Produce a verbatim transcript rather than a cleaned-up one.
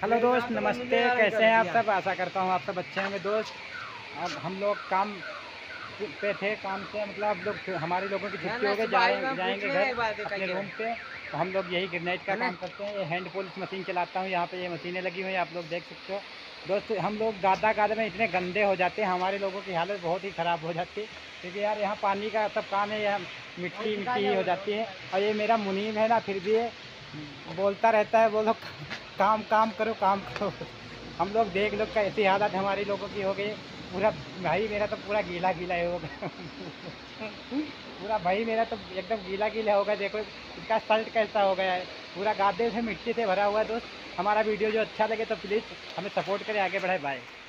Hello दोस्त, नमस्ते। कैसे हैं आप सब? आशा करता हूँ आप सब अच्छे होंगे दोस्त। अब हम लोग काम पे थे, काम से मतलब अब लोग हमारे लोगों की छुट्टी हो गई, जाए जाएंगे घर अपने रूम पे। तो हम लोग यही ग्रेनाइट का काम करते हैं। ये हैंड पॉलिश मशीन चलाता हूँ। यहाँ पे ये मशीनें लगी हुई हैं, आप लोग देख सकते हो दोस्त। हम लोग गादा गादा में इतने गंदे हो जाते हैं, हमारे लोगों की हालत बहुत ही ख़राब हो जाती है, क्योंकि यार यहाँ पानी का सब काम है, यहाँ मिट्टी मिट्टी ही हो जाती है। और ये मेरा मुनीम है ना, फिर भी ये बोलता रहता है, बोलो काम काम करो काम करो। हम लोग देख लो कैसी हालत हमारी लोगों की हो गई। पूरा भाई मेरा तो पूरा गीला गीला हो गया। पूरा भाई मेरा तो एकदम गीला गीला हो गया। देखो इसका शर्ट कैसा हो गया है, पूरा गादे से मिट्टी से भरा हुआ है दोस्त। हमारा वीडियो जो अच्छा लगे तो प्लीज़ हमें सपोर्ट करें, आगे बढ़ाए। बाय।